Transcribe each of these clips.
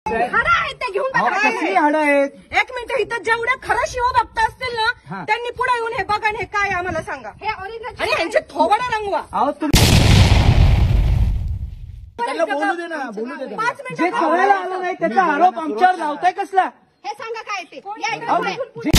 हाडं आहेत ते घेऊन बघा. कसली हाडं आहेत? एक मिनिट, इथं जेवढ्या खरं शिवभक्त असतील ना त्यांनी पुढे येऊन हे बघा हे काय आम्हाला सांगा. हे ओरिजिनल आणि यांचे थोबडे रंगवा. अहो तुम्ही त्याला बोलू दे ना, बोलू दे. 5 मिनिटं जे कळायला आलं नाही त्याचा आरोप आमच्यावर लावताय कसला? हे सांगा काय ते. या इकडे पुढे.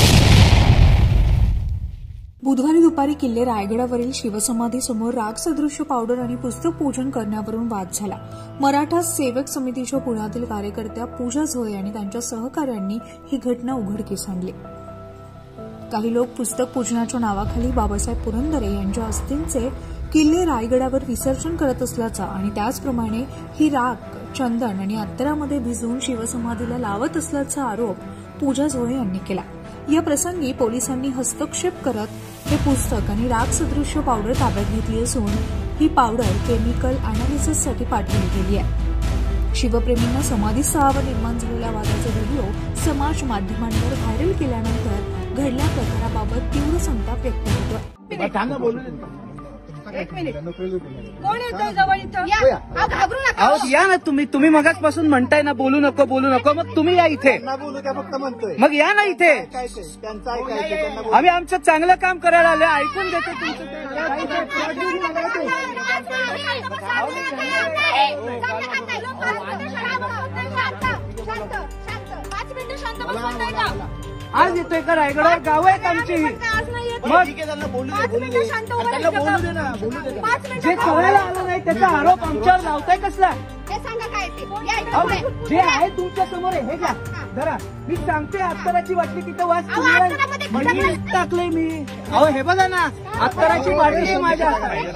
बुधवारी दुपारी किल्ले रायगडावरील शिवसमाधीसमोर राग सदृश्य पावडर आणि पुस्तक पूजन करण्यावरून वाद झाला. मराठा सेवक समितीच्या पुण्यातील कार्यकर्त्या पूजा झोळे आणि त्यांच्या सहकाऱ्यांनी ही घटना उघडकीस आणली. काही लोक पुस्तक पूजनाच्या नावाखाली बाबासाहेब पुरंदरे यांच्या अस्थींचे किल्ले रायगडावर विसर्जन करत असल्याचा आणि त्याचप्रमाणे ही राख चंदन आणि अत्तरामध्ये भिजवून शिवसमाधीला लावत असल्याचा आरोप पूजा झोळे यांनी केला. या प्रसंगी पोलिसांनी हस्तक्षेप करत हे पुस्तक आणि राख सदृश्य पावडर ताब्यात घेतली असून ही पावडर केमिकल अॅनालिसिससाठी पाठवली गेली आहे. शिवप्रेमींना समाधीस्थळावर निर्माण झालेल्या वादाचा व्हिडिओ समाज माध्यमांवर व्हायरल केल्यानंतर घडल्या प्रकाराबाबत तीव्र संताप व्यक्त होतोय. एक मिनिट, कोण येतोय जवळ इथं? घाबरू नका. अहो या ना तुम्ही मगाचपासून म्हणताय ना बोलू नको मग तुम्ही या इथे. बोलू त्या फक्त म्हणतोय. मग या ना इथे. त्यांचं ऐकायचं. आम्ही आमचं चांगलं काम करायला आले, ऐकून घेतो तुमचं. आज येतोय का रायगडावर? गाव आहेत आमची. मग जे कळायला आलं नाही त्याचा आरोप आमच्यावर लावताय कसला? हे सांगा काय ते. जे आहे तुमच्या समोर आहे हे घ्या जरा. मी सांगते अत्तराची बाटली तिथं वाच टाकलंय मी. अहो हे बघा ना, अत्तराची बाटली आहे माझ्या.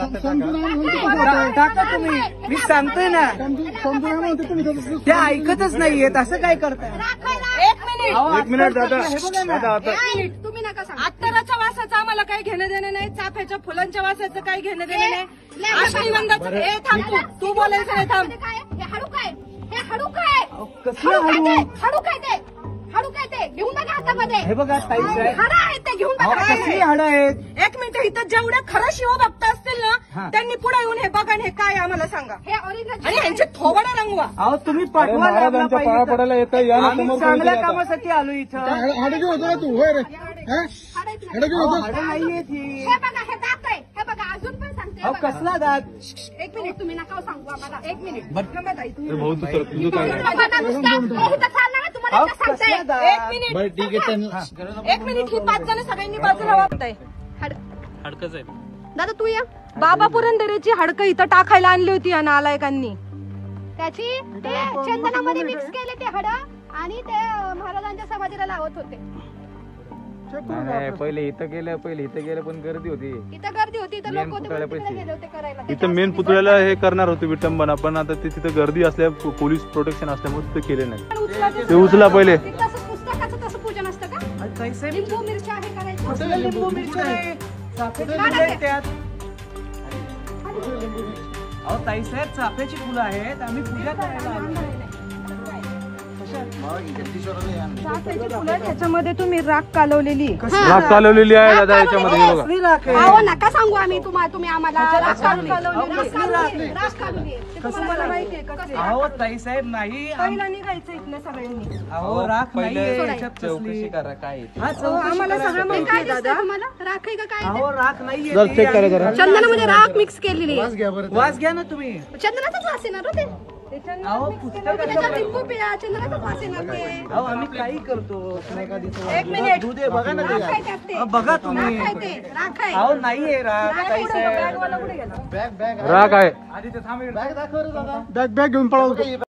टाका तुम्ही. मी सांगतोय ना, ते ऐकतच नाहीयेत. असं काय करताय? एक मिनिट दादा. हे बघा ना, तुम्ही नका सांगा. अत्तराच्या वासाचं आम्हाला काही घेणं देणं नाही, चाफ्याच्या फुलांच्या वासाचं काही घेणं देणं नाही. अश्वगंधाचं हे थांब, तू बोलायचं नाही. थांब. हे हाडू काय? हे हाडू काय? कसलं हाडू? हाडू काय ते? हाडू काय ते? घेऊन बघा हातामध्ये. हे बघा ताई हाडं आहेत ते घेऊन बघा. कसली हाडं आहेत? एक मिनिट, इथं जेवढ्या खरं शिवभक्त असतील ना त्यांनी पुढे येऊन हे बघा हे काय आम्हाला सांगा. हे ओरिजिनल आणि यांचे थोबडे रंगवा. अहो तुम्ही पाठवा. महाराजांच्या पाया पडायला येतं. या ना समोर. चांगल्या कामासाठी आलो इथं. हाडं घेऊन होतो ना तू? होय रे. हाडं घेऊन होतो. हाडं नाहीये ती. हे बघा, हे दात आहे. हे बघा, अजून पण सांगते. अहो कसला दात? एक मिनिट, तुम्ही नका सांगू आम्हाला. एक मिनिट. भाऊ तू एक मिनिट. एक मिनिट, ही 5 जण सगळ्यांनी बाजूला वागताय. हाडकच आहे दादा तू या. बाबा पुरंदरेची हाडकं इथं टाकायला आणली होती या नालायकांनी. त्याची ते चंदनामध्ये मिक्स केले ते हाडं आणि ते महाराजांच्या समाधीला लावत होते. पहिले इथं गेलं पण गर्दी होती. इथं गर्दी होती, इथं लोक होते गेले होते करायला. इथं मेन पुतळ्याला हे करणार होते विटंबना, पण आता ते तिथं गर्दी असल्या पोलीस प्रोटेक्शन असल्यामुळे ते केले नाही. ते उचला पहिले. तसं पुस्तकाचं तसं पूजन असतं का? लिंबू मिरच्या हे करायचं. लिंबू मिरची त्यात. अहो ताईसाहेब चाफ्याची फुलं आहेत, आम्ही पूजा करायला आलो. त्याच्यामध्ये तुम्ही राख कालवलेली राख कालवलेली आहे दादा याच्यामध्ये. बघा अहो नका सांगू आम्ही तुम्ही आम्हाला राख कालवली. अहो ताईसाहेब नाही. पहिला निघायचं इथलं सगळ्यांनी. अहो राख नाहीये. चौकशी करा काय आम्हाला सगळं माहिती आहे दादा. राख आहे का काय? अहो राख नाहीये. चेक करा जरा. चंदनामध्ये राख मिक्स केलेली. वास घ्या ना तुम्ही. चंदनाचाच वास येणार होते. अहो पुस्तक लिंबू पिया, चंदनाचाच वास येणार ते. अहो आम्ही काही करतो. एक मिनिट. दूध आहे बघा ना राख आहे त्यात ते. बघा तुम्ही. राख आहे ते. राख आहे. अहो नाहीये राख. बॅगवाला कुठे गेला? राख आहे. आधी ते थांब. बॅग घेऊन पळालो.